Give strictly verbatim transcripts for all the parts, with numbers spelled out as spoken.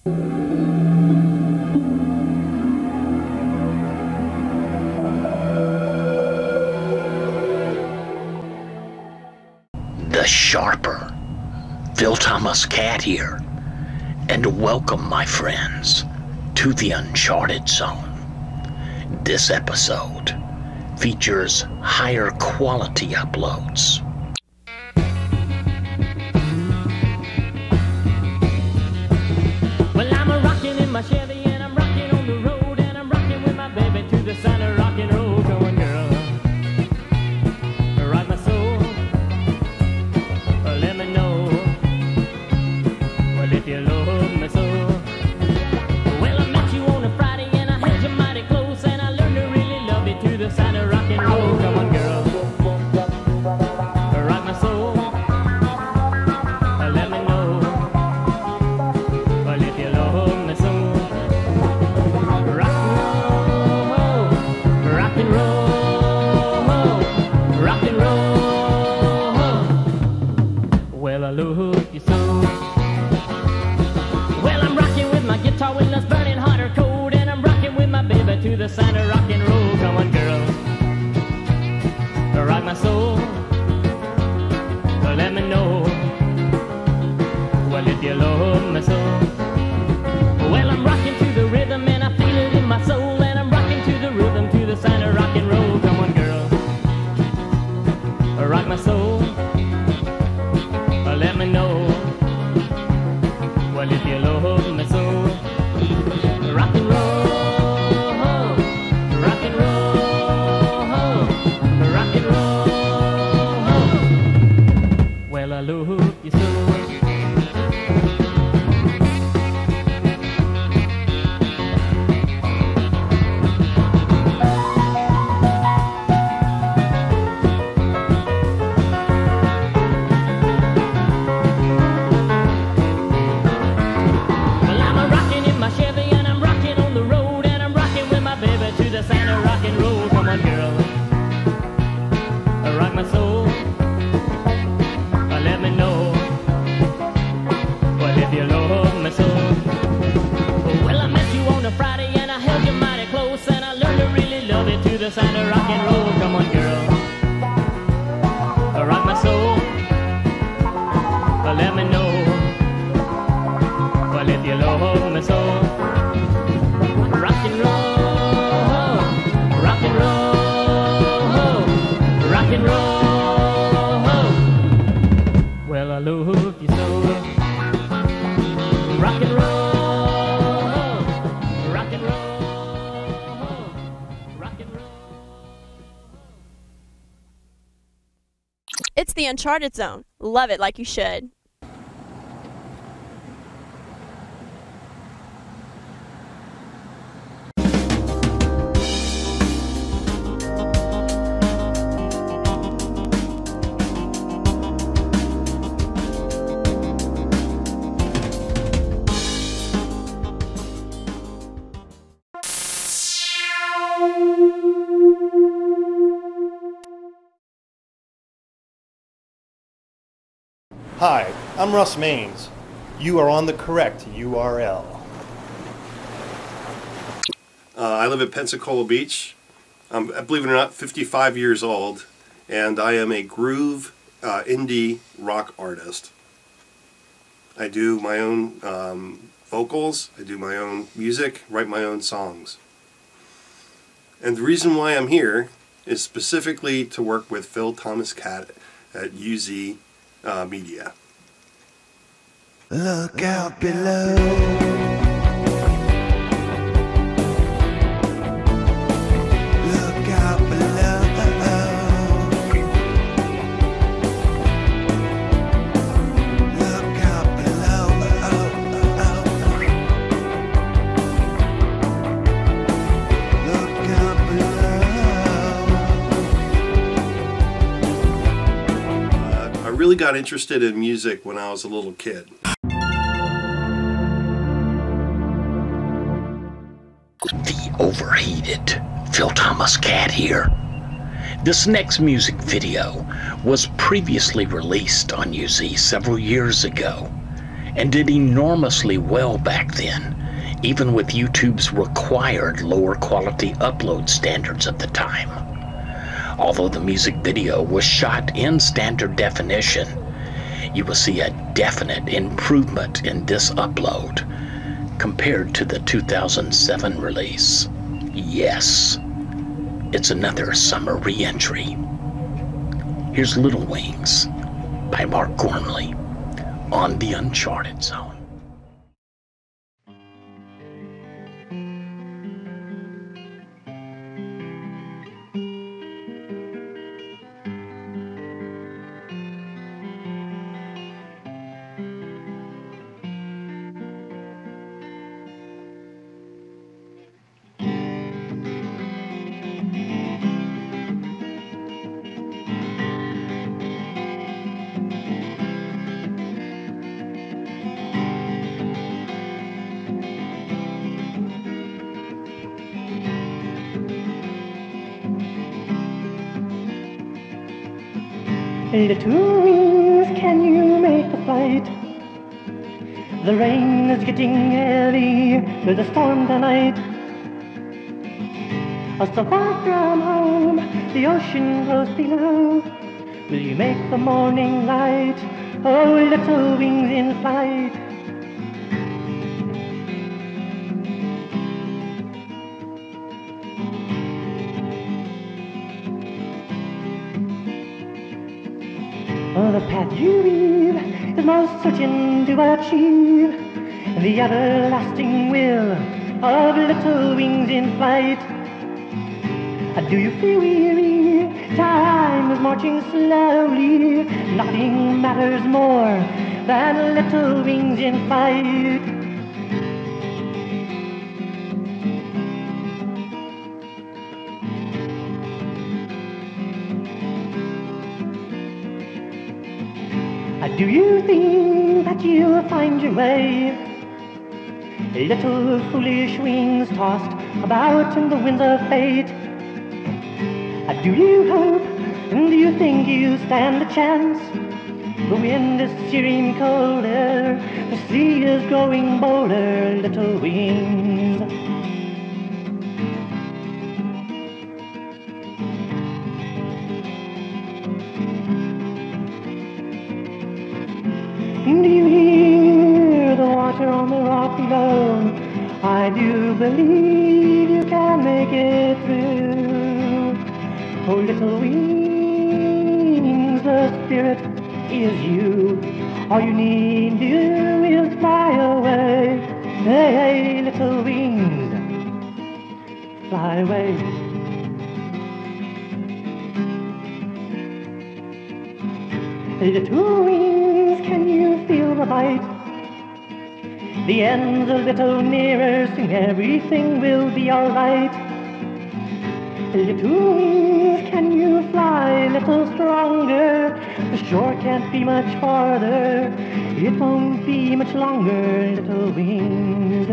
The Sharper, Phil Thomas Katt here, and welcome, my friends, to the Uncharted Zone. This episode features higher quality uploads. Well, I'm a rockin' in my Chevy and I'm rockin' on the road and I'm rockin' with my baby to the sound of rock and roll. Come on, girl, rock my soul. Let me know, well, if you love me so. Well, I met you on a Friday and I held you mighty close and I learned to really love you to the sound of rock and roll. Come on, girl, rock my soul. Let me know, well, if you love me so. Rock and roll, rock and roll, rock and roll. Well, I love you so. Well, I'm rocking with my guitar when it's burning hot or cold, and I'm rocking with my baby to the sound of rock and roll. Come on, girl, rock my soul. Let me know, well, if you love me so. Well, I'm rocking to the rhythm and I feel it in my soul, and I'm rocking to the rhythm to the sound of rock and roll. Come on, girl, rock my soul. Let me know, well, if you love me so. Rock and roll, rock and roll, rock and roll. Well, I love you so. The sound of rock and roll, come on, girl, rock my soul. Well, let me know, well, if you love me so. Rock and roll, rock and roll, rock and roll. Well, I love you so. Rock and roll, rock and roll. It's the Uncharted Zone. Love it like you should. Hi, I'm Russ Maines. You are on the correct U R L. Uh, I live at Pensacola Beach. I'm, believe it or not, fifty-five years old, and I am a groove uh, indie rock artist. I do my own um, vocals, I do my own music, write my own songs. And the reason why I'm here is specifically to work with Phil Thomas Katt at U Z Uh, media. Look out below. Look out below. Look out below. Look out below. Uh, I really got interested in music when I was a little kid. The overheated Phil Thomas Katt here. This next music video was previously released on U Z several years ago, and did enormously well back then, even with YouTube's required lower quality upload standards at the time. Although the music video was shot in standard definition, you will see a definite improvement in this upload compared to the two thousand seven release. Yes, it's another summer re-entry. Here's Little Wings by Mark Gormley on the Uncharted Zone. Little wings, can you make a flight? The rain is getting heavy with a storm tonight. Oh, so far from home, the ocean close below. Will you make the morning light? Oh, little wings in flight. Oh, the path you weave is most certain to achieve the everlasting will of little wings in flight. Do you feel weary? Time is marching slowly. Nothing matters more than little wings in flight. Do you think that you'll find your way? Little foolish wings tossed about in the winds of fate. Do you hope, and do you think you stand a chance? The wind is searing colder, the sea is growing bolder, little wings. Do you hear the water on the rock below? I do believe you can make it through. Oh, little wings, the spirit is you. All you need to do is fly away. Hey, hey, little wings, fly away. Little wings, can you feel the bite? The end's a little nearer, soon everything will be alright. Little wings, can you fly a little stronger? The shore can't be much farther, it won't be much longer, little wings.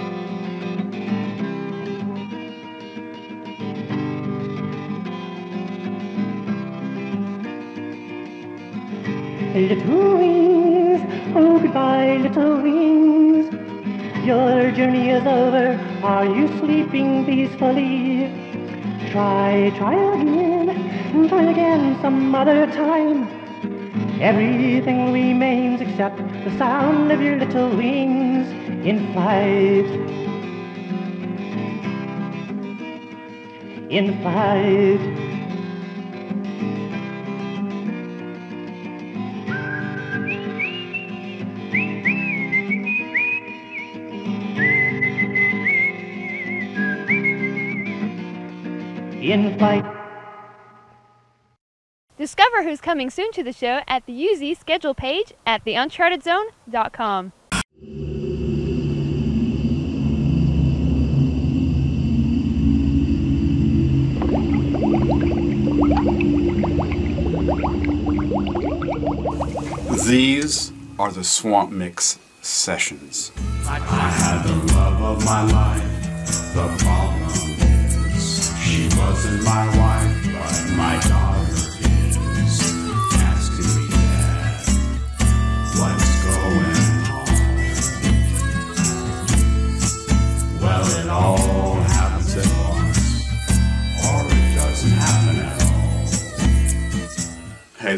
Little wings, oh goodbye, little wings. Your journey is over, are you sleeping peacefully? Try, try again, try again some other time. Everything remains except the sound of your little wings in flight. In flight. In flight. Discover who's coming soon to the show at the U Z schedule page at the uncharted zone dot com. These are the Swamp Mix Sessions. I had the love of my life. The problem is she wasn't my wife, but my daughter is asking me, Dad, what's going on?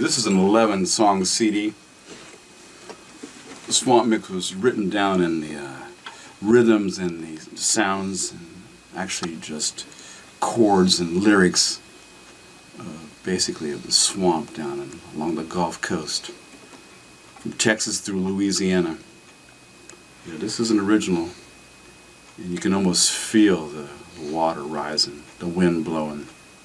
this is an eleven song C D. The Swamp Mix was written down in the uh, rhythms and the sounds, and actually just chords and lyrics, uh, basically of the swamp down in, along the Gulf Coast, from Texas through Louisiana. Yeah, this is an original, and you can almost feel the water rising, the wind blowing.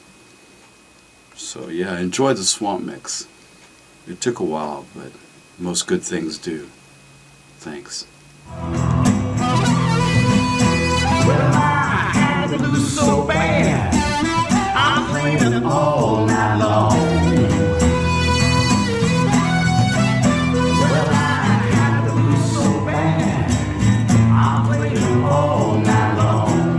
So yeah, I enjoyed the Swamp Mix. It took a while, but most good things do. Thanks. Well, I had the blues so bad, I'm cleaning all night long. Well, I had the blues so bad, I'm cleaning all night long.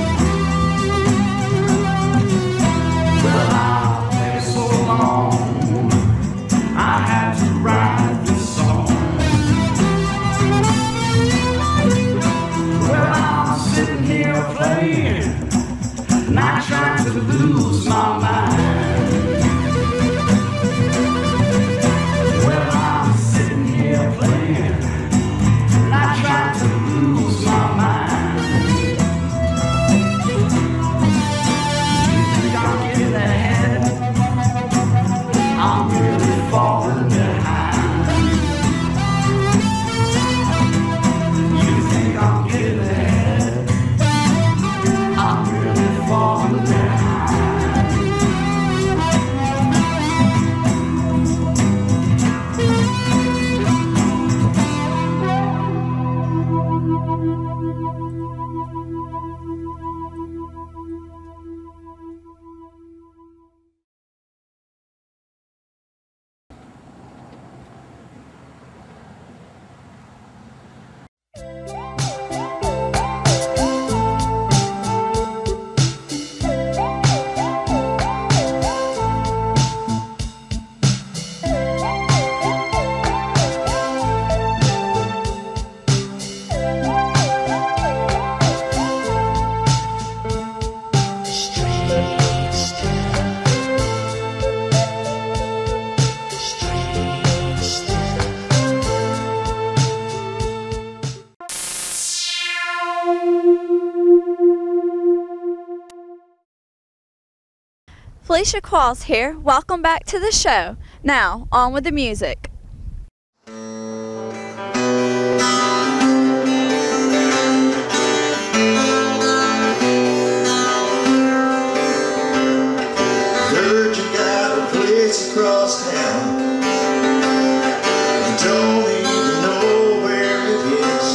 Well, I played so long, I had to write this song. Well, I'm sitting here playing, not trying to lose my mind. Well, I'm sitting here playing, not trying to lose my mind. You think I'm getting ahead? I'm really falling behind. You think I'm getting ahead? I'm really falling behind. Felicia Qualls here. Welcome back to the show. Now, on with the music. Heard you got a place across town. You don't even know where it is.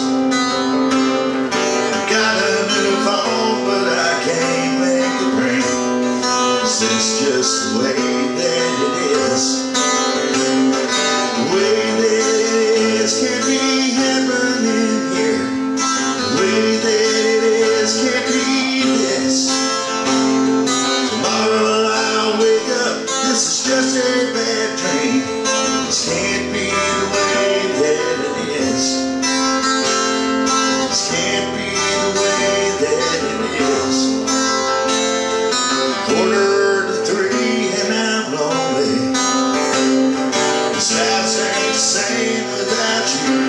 Got a new phone, but I can't make it ring. It's just the way that it is. The way that it is can't be happening here. The way that it is can't be this. Tomorrow I'll wake up, this is just a bad dream. This can't be the way that it is. This can't be the way that it is. Quarter to three and I'm lonely. This house ain't the same without you.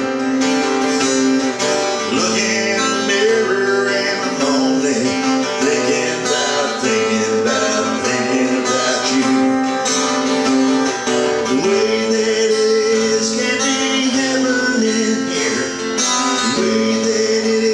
Looking in the mirror and I'm lonely. Thinking about, thinking about, thinking about you. The way that it is can't be happening here. The way that it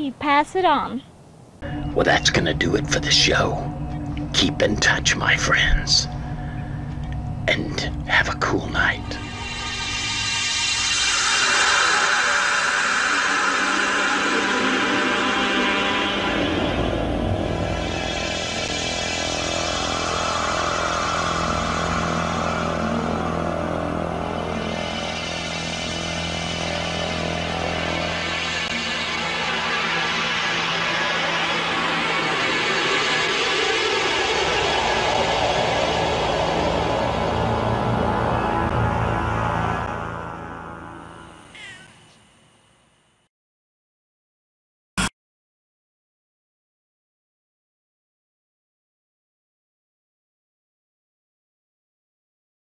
he'd pass it on. Well, that's gonna do it for the show. Keep in touch, my friends. And have a cool night.